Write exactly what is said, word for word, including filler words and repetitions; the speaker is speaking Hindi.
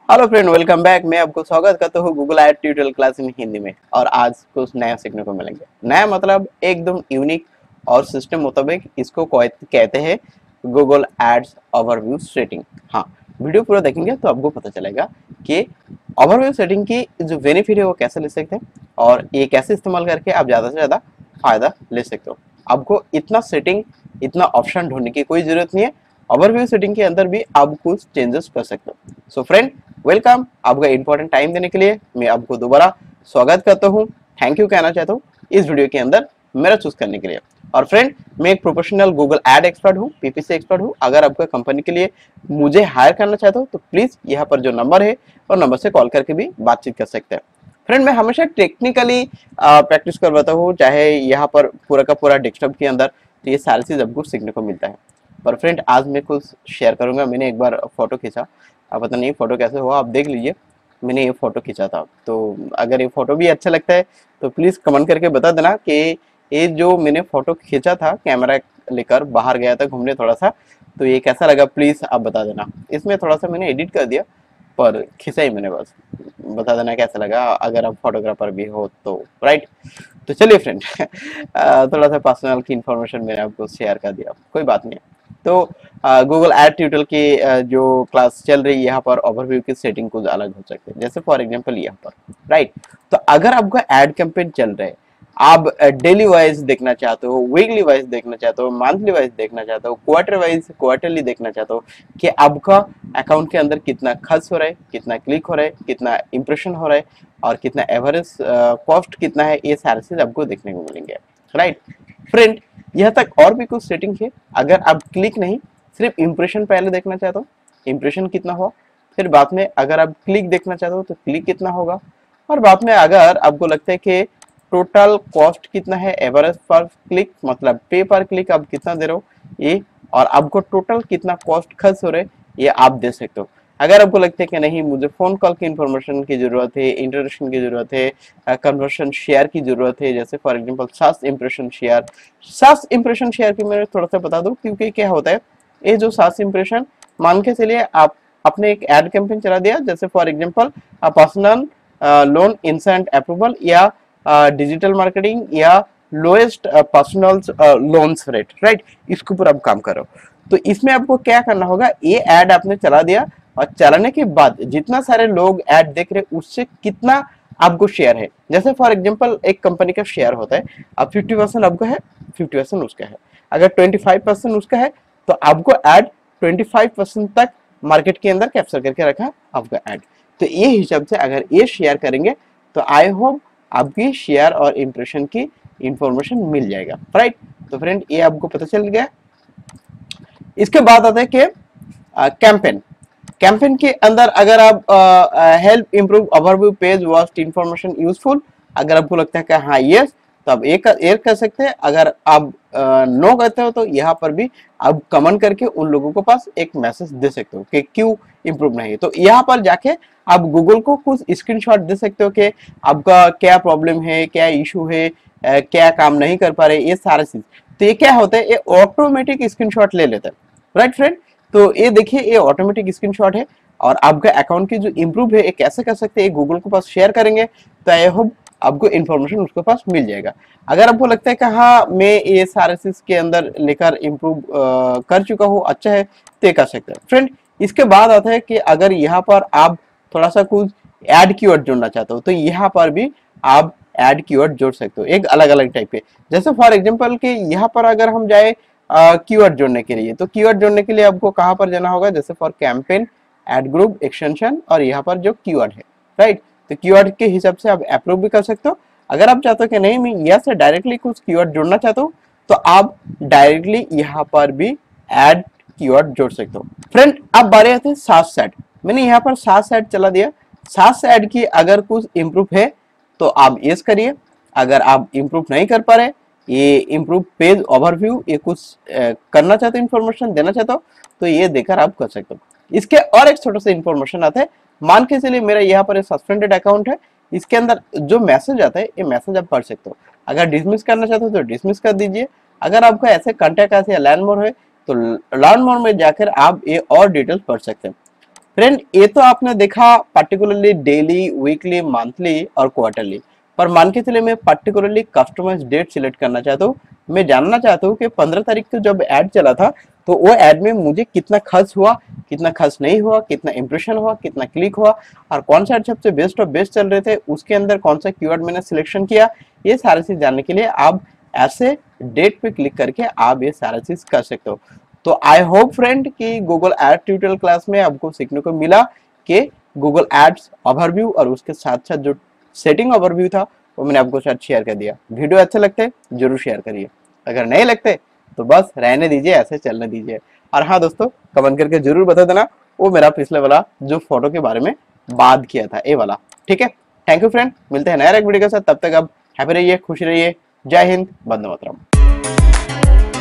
Hello friend, welcome back. मैं आपको स्वागत करता हूँ Google ad tutorial class in Hindi में। और आज कुछ नया सीखने को मिलेंगे। नया मतलब एकदम यूनिक और सिस्टम मुताबिक इसको कहते हैं गूगल एड्स ओवरव्यू सेटिंग। हाँ, वीडियो पूरा देखेंगे तो आपको पता चलेगा कि ओवरव्यू सेटिंग की जो बेनिफिट है वो कैसे ले सकते हैं और ये कैसे इस्तेमाल करके आप ज़्यादा से ज़्यादा फायदा ले सकते हो। आपको इतना सेटिंग इतना ऑप्शन ढूंढने की कोई जरूरत नहीं है। ओवरव्यू सेटिंग के अंदर भी आप कुछ चेंजेस कर सकते हो। So friend, welcome. आपका इंपॉर्टेंट टाइम देने के लिए मैं आपको दोबारा स्वागत करता हूं, थैंक यू कहना चाहता हूं इस वीडियो के अंदर मेरा चूज करने के लिए। और फ्रेंड, मैं एक प्रोफेशनल गूगल एड एक्सपर्ट हूं, पीपीसी एक्सपर्ट हूं। अगर आपका कंपनी के लिए मुझे हायर करना चाहते हो तो प्लीज यहाँ पर जो नंबर है और नंबर से कॉल करके भी बातचीत कर सकते हैं। फ्रेंड, मैं हमेशा टेक्निकली प्रैक्टिस करवाता हूँ, चाहे यहाँ पर पूरा का पूरा डेस्कटॉप के अंदर, तो ये सारी चीज आपको सीखने को मिलता है। पर फ्रेंड, आज मैं कुछ शेयर करूंगा। मैंने एक बार फोटो खींचा, अब पता नहीं फोटो कैसे हुआ, आप देख लीजिए। मैंने ये फोटो खींचा था, तो अगर ये फोटो भी अच्छा लगता है तो प्लीज कमेंट करके बता देना कि ये जो मैंने फोटो खींचा था, कैमरा लेकर बाहर गया था घूमने थोड़ा सा, तो ये कैसा लगा प्लीज आप बता देना। इसमें थोड़ा सा मैंने एडिट कर दिया, पर खींचा ही मैंने, बस बता देना कैसा लगा अगर आप फोटोग्राफर भी हो तो। राइट, तो चलिए फ्रेंड, थोड़ा सा पर्सनल की इन्फॉर्मेशन मैंने आपको शेयर कर दिया, कोई बात नहीं। तो गूगल एड ट्यूटोरियल की uh, जो क्लास चल रही है, यहाँ पर ओवरव्यू की सेटिंग कुछ अलग हो सकते हैं। जैसे फॉर एग्जांपल यहाँ पर, राइट, तो अगर आपका एड कैंपेन चल रहा है, आप डेली वाइज देखना चाहते हो, वीकली वाइज देखना चाहते हो, मंथली वाइज देखना चाहते हो, क्वार्टर वाइज क्वार्टरली देखना चाहते हो कि आपका अकाउंट के अंदर कितना खर्च हो रहा है, कितना क्लिक हो रहा है, कितना इंप्रेशन हो रहा है और कितना एवरेज कॉस्ट कितना है, ये सारे चीज आपको देखने को मिलेंगे। राइट फ्रेंड, यहाँ तक और भी कुछ सेटिंग है। अगर आप क्लिक नहीं, सिर्फ इंप्रेशन पहले देखना चाहते हो, इंप्रेशन कितना हो, फिर बाद में अगर आप क्लिक देखना चाहते हो तो क्लिक कितना होगा, और बाद में अगर आपको लगता है कि टोटल कॉस्ट कितना है, एवरेज पर क्लिक मतलब पे पर क्लिक आप कितना दे रहे हो ये, और आपको टोटल कितना कॉस्ट खर्च हो रहा है ये आप दे सकते हो। अगर आपको लगता है कि नहीं, मुझे फोन कॉल की इंफॉर्मेशन की जरूरत है, इंटरेक्शन की जरूरत है, कन्वर्शन शेयर की जरूरत है, जैसे फॉर एग्जांपल सास इंप्रेशन शेयर। सास इंप्रेशन शेयर की मैं थोड़ा सा बता दूं, क्योंकि क्या होता है, ये जो सास इंप्रेशन, मान के चलिए आप अपने एक एड कैंपेन चला दिया, जैसे for example personal loan instant approval या डिजिटल मार्केटिंग या lowest personal loans rate, right, इसके ऊपर आप काम करो। तो इसमें आपको क्या करना होगा, ये एड आपने चला दिया और चलाने के बाद जितना सारे लोग ऐड देख रहे उससे कितना आपको शेयर है। जैसे फॉर एग्जांपल एक कंपनी का शेयर होता है, अब फिफ्टी परसेंट आपका है, फिफ्टी परसेंट उसका है। अगर ट्वेंटी फाइव परसेंट उसका है तो आपको ऐड ट्वेंटी फाइव परसेंट तक मार्केट के अंदर कैप्चर करके रखा आपका ऐड। तो ये हिसाब से अगर ये शेयर करेंगे तो आई होप आपकी शेयर और इंप्रेशन की इंफॉर्मेशन मिल जाएगा। राइट, तो फ्रेंड ये आपको पता चल गया। इसके बाद आता है कि कैंपेन। कैंपेन के अंदर अगर आप help improve overview page was this information useful, अगर आपको लगता है कि हाँ यस, तो आप एक कर, एक कर सकते हैं। अगर आप नो कहते हो तो यहाँ पर भी आप कमेंट करके उन लोगों को पास एक मैसेज दे सकते हो कि क्यों इंप्रूव नहीं है। तो यहाँ पर जाके आप गूगल को कुछ स्क्रीनशॉट दे सकते हो कि आपका क्या प्रॉब्लम है, क्या इशू है, क्या काम नहीं कर पा रहे, ये सारे चीज। तो ये क्या होता है, ये ऑटोमेटिक स्क्रीनशॉट ले लेता है। राइट फ्रेंड, तो ये देखिए ये ऑटोमेटिक स्क्रीनशॉट है। और आपका अकाउंट की जो इंप्रूव है ये कैसे कर सकते हैं, गूगल के पास शेयर करेंगे तो आई होप आपको इन्फॉर्मेशन उसके पास मिल जाएगा। अगर आपको लगता है कि हाँ मैं ये सारे चीज के अंदर लेकर इम्प्रूव कर चुका हूँ, अच्छा है, तो ये कर सकते हैं। फ्रेंड, इसके बाद आता है कि अगर यहाँ पर आप थोड़ा सा कुछ ऐड कीवर्ड जोड़ना चाहते हो तो यहाँ पर भी आप ऐड कीवर्ड जोड़ सकते हो, एक अलग अलग टाइप के। जैसे फॉर एग्जांपल कि यहाँ पर अगर हम जाए कीवर्ड जोड़ने के लिए, तो कीवर्ड जोड़ने के लिए आपको कहाँ पर जाना होगा, जैसे for campaign ad group extension और यहाँ पर जो कीवर्ड है। राइट, तो कीवर्ड के हिसाब से आप अप्रूव भी कर सकते हो। अगर आप चाहते हो कि नहीं मैं यहाँ से डायरेक्टली कुछ कीवर्ड जोड़ना चाहता हूँ तो आप डायरेक्टली यहाँ पर भी ऐड कीवर्ड जोड़ सकते हो। फ्रेंड, अब बारी आते हैं सास सेट। मैंने यहाँ पर सास सेट चला दिया। सास सेट की अगर कुछ इम्प्रूव है तो आप यस करिए। अगर आप इम्प्रूव नहीं कर पा रहे, ये इम्प्रूव पेज ओवरव्यू, ये कुछ ए, करना चाहते हो, इन्फॉर्मेशन देना चाहते हो, तो ये देकर आप कर सकते हो। इसके और एक छोटा सा इन्फॉर्मेशन आता है, मान के चलिए मेरा यहाँ पर सस्पेंडेड अकाउंट है, इसके अंदर जो मैसेज आता है ये मैसेज आप पढ़ सकते हो। अगर डिसमिस करना चाहते हो तो डिसमिस कर दीजिए। अगर आपका ऐसे कॉन्टैक्ट ऐसे या लर्न मोर है तो लर्न मोर में जाकर आप ये और डिटेल्स पढ़ सकते हैं। फ्रेंड ये तो आपने देखा पर्टिकुलरली डेली, वीकली, मंथली और क्वार्टरली, पर मान के चलिए मैं पर्टिकुलरली कस्टमाइज डेट सिलेक्ट करना चाहता हूँ। मैं जानना चाहता हूँ कि पंद्रह तारीख को जब ऐड चला था तो वो ऐड में मुझे कितना खर्च हुआ, कितना खर्च नहीं हुआ, कितना इंप्रेशन हुआ, कितना क्लिक हुआ, और कौन सा सबसे बेस्ट ऑफ बेस्ट चल रहे थे, उसके अंदर कौन सा कीवर्ड मैंने सिलेक्शन किया। ये सारी चीज जानने के लिए आप ऐसे डेट पे क्लिक करके आप ये सारा चीज कर सकते हो। तो आई होप फ्रेंड कि गूगल एड ट्यूटोरियल क्लास में आपको सीखने को मिला कि गूगल एड्स ओवरव्यू और उसके साथ साथ जो सेटिंग ओवरव्यू था वो मैंने आपको साथ शेयर कर दिया। वीडियो अच्छे लगते जरूर शेयर करिए, अगर नहीं लगते तो बस रहने दीजिए, ऐसे चलने दीजिए। और हाँ दोस्तों, कमेंट करके जरूर बता देना वो मेरा पिछले वाला जो फोटो के बारे में बात किया था, ये वाला। ठीक है, थैंक यू फ्रेंड, मिलते हैं नया एक वीडियो के साथ। तब तक आप हैप्पी रहिए, खुश रहिए। जय हिंद, वंदे मातरम।